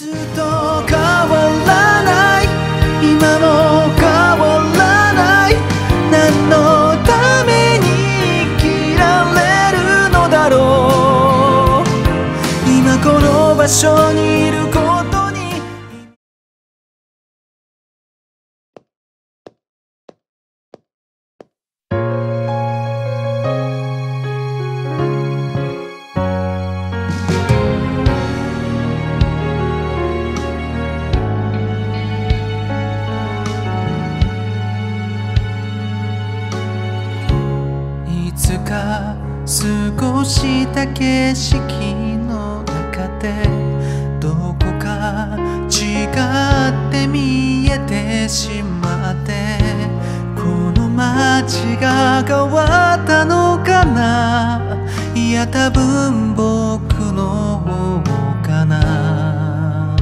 ずっと変わらない、今も変わらない、何のために生きられるのだろう。今この場所にいることにいつか過ごした景色の中でどこか違って見えてしまって、この街が変わったのかな、いや多分僕の方かな。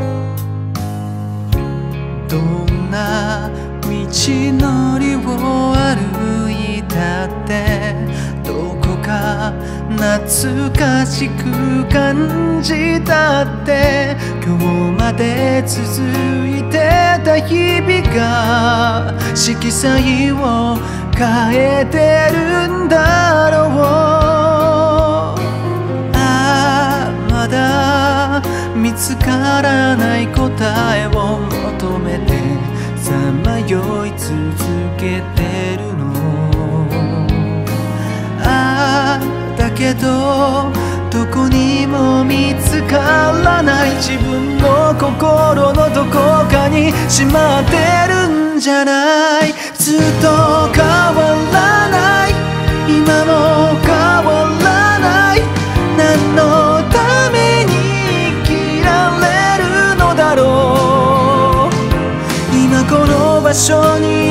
どんな道のりを歩いたってどこか懐かしく感じたって、今日まで続いてた日々が色彩を変えてるんだろう。ああまだ見つからない答えを求めてさまよい続けてるの。ああだけどどこにも見つからない、自分の心のどこかにしまってるんじゃない。ずっと変わらない、今も変わらない、何のために生きられるのだろう。今この場所に